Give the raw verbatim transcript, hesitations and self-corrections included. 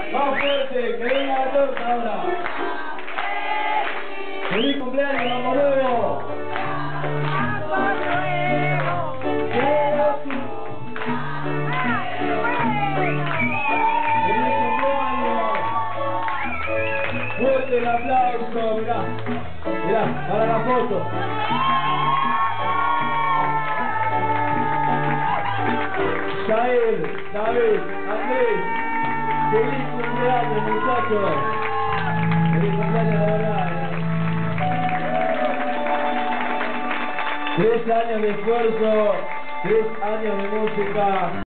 Más fuerte, que venga la torta ahora. ¡Feliz cumpleaños, Amor Nuevo! Fuerte el aplauso, mirá, mirá, para la foto. Jair, David, Andrés, feliz cumpleaños, muchachos. Feliz cumpleaños de verdad. ¿eh? Tres años de esfuerzo, tres años de música.